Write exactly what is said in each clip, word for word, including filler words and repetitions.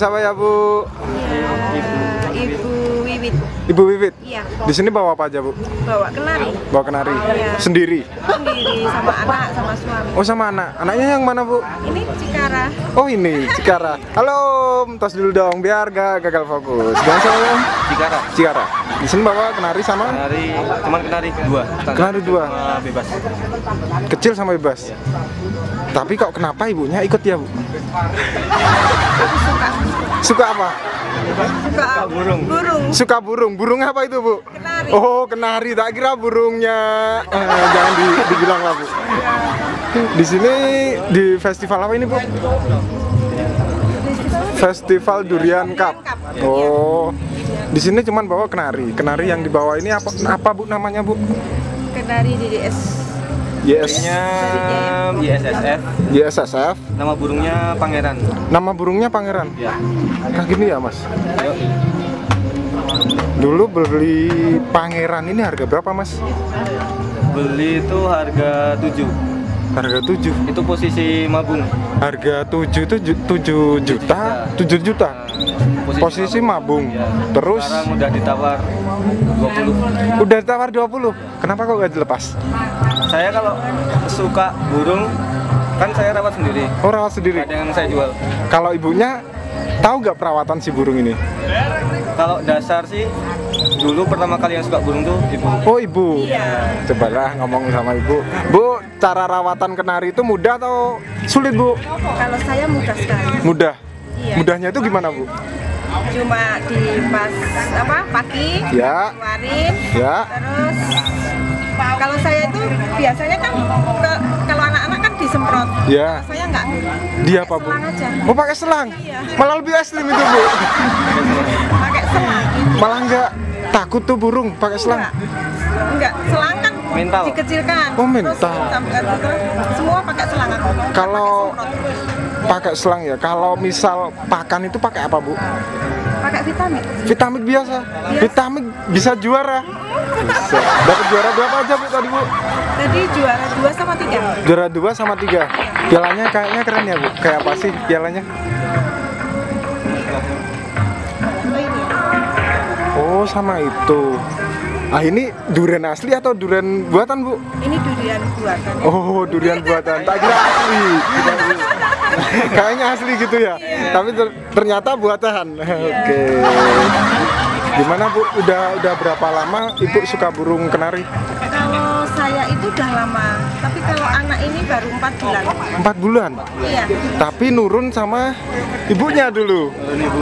siapa ya, Bu? Ya, Ibu Wiwit. Ibu Wiwit? Iya. Di sini bawa apa aja, Bu? Bawa kenari. Bawa kenari? Iya. Sendiri? Sendiri sama anak, sama suami. Oh, sama anak? Anaknya yang mana, Bu? Ini Cikara. Oh, ini, Cikara. Halo, Om. Tos dulu dong, biar gak gagal fokus. Jangan salah, Om. Cikara. Cikara. Di sini bawa kenari sama? Kenari, cuman kenari dua. Standar. Kenari dua. Sama bebas. Kecil sama bebas? Tapi kok kenapa ibunya ikut ya, Bu? Suka. Suka apa? Suka burung. Burung. Suka burung. Burung apa itu, Bu? Kenari. Oh, kenari. Tak kira burungnya. Eh, jangan di, dibilang lah, Bu. Di sini di festival apa ini, Bu? Festival Durian Cup. Oh. Di sini cuman bawa kenari. Kenari yang dibawa ini apa apa, Bu, namanya, Bu? Kenari D D S. Y S Nya Y S S F. Y S S F. Nama burungnya Pangeran. Nama burungnya Pangeran. Ya. Nah, gini ya, Mas. Yuk. Dulu beli Pangeran ini harga berapa, Mas? Beli itu harga tujuh. Harga tujuh. Itu posisi mabung. Harga tujuh itu ju- tujuh juta, tujuh juta. Posisi mabung. Ya. Terus Sekarang udah ditawar dua puluh. udah ditawar dua puluh. Kenapa kok gak dilepas? Saya kalau suka burung kan saya rawat sendiri. Oh, rawat sendiri. Ada yang saya jual. Kalau ibunya tahu nggak perawatan si burung ini? Kalau dasar sih dulu pertama kali yang suka burung tuh ibu. Oh, ibu. Iya. Cobalah ngomong sama ibu. Bu, cara rawatan kenari itu mudah atau sulit, Bu? Kalau saya mudah sekali. Mudah. Iya. Mudahnya itu gimana, Bu? Cuma dipas apa pagi, Ya. keluarin, Ya. terus kalau saya itu biasanya kan ke, kalau anak-anak kan disemprot. Ya. Kalau saya enggak. Dia apa, Bu? Selang aja. Oh, pakai selang. Iya. Malah lebih ekstrim itu, Bu. Pakai selang. Malah nggak takut tuh burung pakai selang. Enggak. Enggak, selang kan Mental. dikecilkan. Oh, Terus mental. sampai terus semua pakai selang aku. Kalau Pakai semprot. pakai selang ya. Kalau misal pakan itu pakai apa, Bu? Pakai vitamin. Vitamin biasa. Biasa. Vitamin bisa juara. Bisa. Dapat juara berapa aja, Bu, tadi, Bu? Jadi juara dua sama tiga. Juara dua sama tiga. Pialanya kayaknya keren ya, Bu. Kayak apa sih pialanya? Oh, ini. Oh, sama itu. Ah, ini durian asli atau durian buatan, Bu? Ini durian buatan. Oh, durian buatan. Tak kira asli. Kayaknya asli gitu ya. Iya. Tapi ter- ternyata buatan. Oke. Gimana, Bu? Udah udah berapa lama Ibu suka burung kenari? Kalau saya itu udah lama, tapi kalau anak ini baru empat bulan. Empat bulan. Iya. Tapi nurun sama ibunya dulu.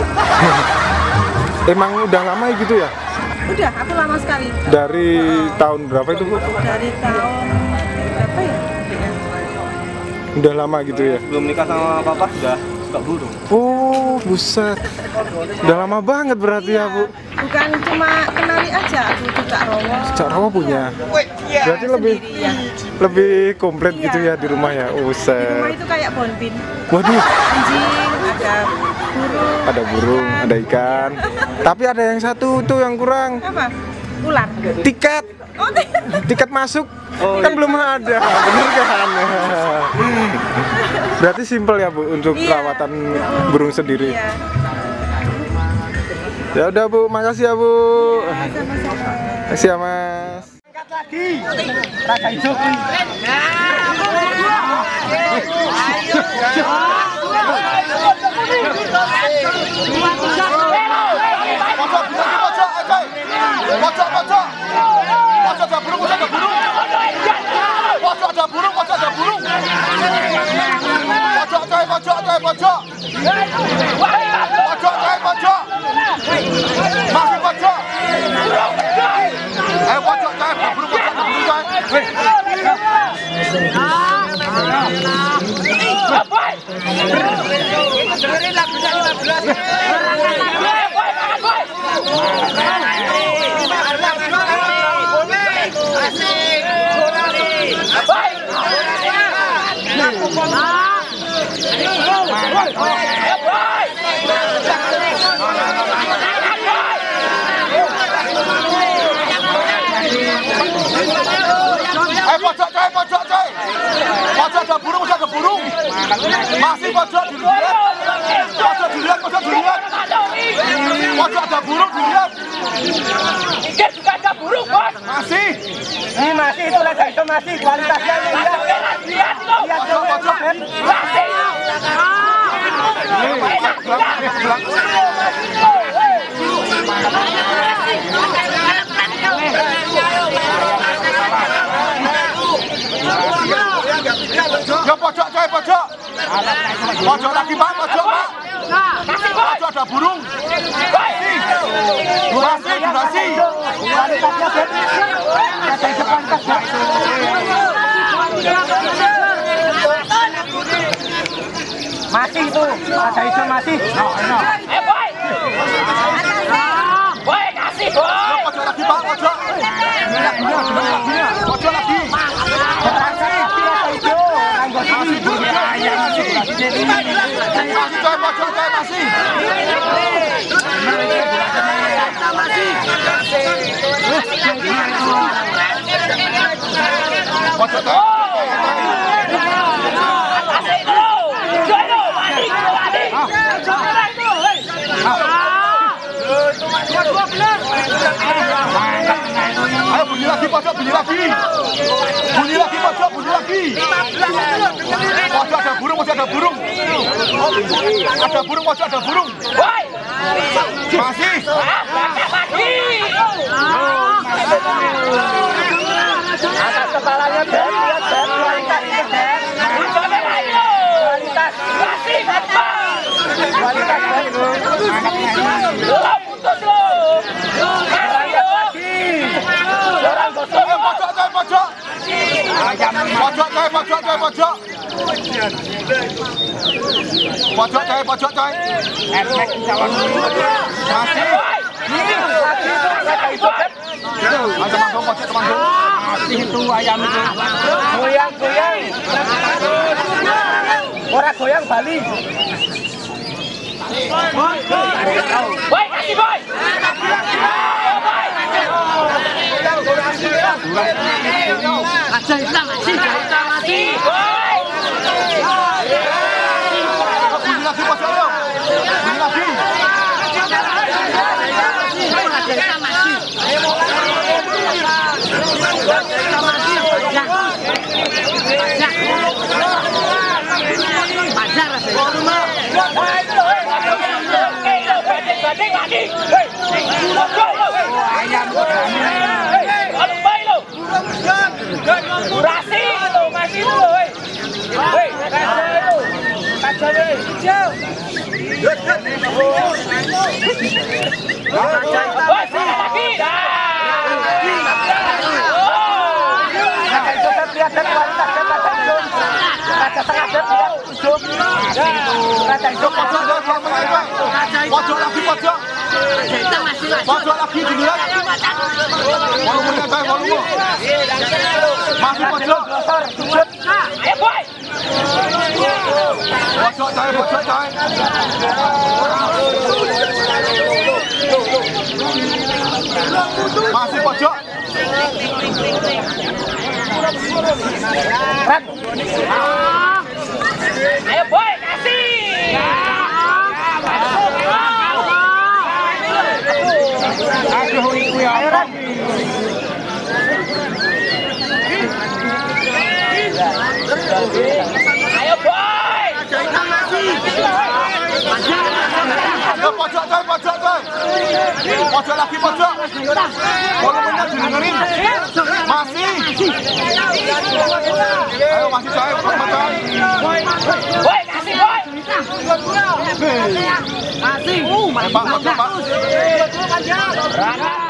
Emang udah lama gitu ya? Udah, aku lama sekali. Dari tahun berapa itu, Bu? Dari tahun berapa ya? Udah lama gitu ya? Belum nikah sama papa sudah suka burung. Oh, buset. Udah lama banget berarti ya, Bu? Bukan cuma kenari aja, aku cicak rawa. Cak Rawa punya. Berarti lebih Sendiri, ya. lebih komplit Iya. gitu ya di rumah ya. Di rumah Buset. itu kayak bonbin. Waduh, Anjing, ada burung. ada burung, ikan. ada ikan. Tapi ada yang satu tuh yang kurang. Apa? Ular. Tiket. Oh, Tiket masuk Oh, kan iya. belum ada, bener kan? Berarti simpel ya, Bu, untuk Iya. perawatan burung sendiri. iya. Ya udah, Bu, makasih ya, Bu. Sama-sama. Makasih ya, Mas. Pojok, pojok. Pojok ada burung, pojok ada burung. Pojok ada burung, pojok ada burung. Pojok, coy, pojok, coy, pojok. Pojok, coy, pojok. Masih pojok. Ayo pojok, coy, ada burung, pojok ada burung, coy. Dengerin lagunya lima belas. Eh pojok coy, pojok coy. Pojok ada burung, pojok ada burung. Masih pojok dilihat. Pojok dilihat. pojok dilihat. Pojok ada burung dilihat. Ini juga ada burung, Bos. Masih. Ini masih itu lah itu masih kualitasnya ini lihat. Lihat tuh. Pojok pojok. Masih. Ini belakang ini belakang. Ya pojok coy pojok. Pojok lagi Pak, pojok Pak. Pojok ada burung. Durasi. Durasi, durasi. Masih itu, ada hijau masih. Eh, boy. Boy, kasih, boy. Pojok lagi Pak, pojok. Pojok lagi. Masih coy, pojok coy masih. Pojok coy. Ayo bunyi lagi pojok, bunyi lagi. Bunyi lagi pojok, bunyi lagi. Pojok ada burung, pojok ada burung. Ada burung, pojok ada burung. Masih. Atas kepalanya Ben, lihat Ben, kualitas ini Ben. Kualitas. Kualitas Ben. Lo putus lo. Orang gosok. Ayo pojok coy, pojok. Pojok coy, pojok coy, pojok. Pojok coy, pojok coy. Masih. Ayo temanggung, pojok temanggung. Masih itu ayam itu. Goyang, goyang. Orang goyang Bali. Boy, kasih boy. Aja hilang, masih, masih. Boy. Bunyi lagi pojok yo. Bunyi lagi. Durasi itu masih itu, hei. Hei, kacau itu. Kacau. Bos, lagi. Lihat dan kualitas dan kaca hijau. Kaca setengah dan lihat hijau. Kaca hijau Pojok coy, pojok lagi pojok. Pojok lagi dilihat. Volumenya coy, volume. Masih pojok. Ayo, boy. Pojok coy, pojok coy. Masih pojok. Ayo, boy, kasih. Aduh, itu ya. Ayo, Ran. Ayo, boy. Ya pojok coy, pojok coy. Pojok lagi pojok. Volumenya didengerin. Masih. Ayo masih coy, volume coy. Boy, kasih, boy. Masih. Eh, Pak, pojok Pak. Rana.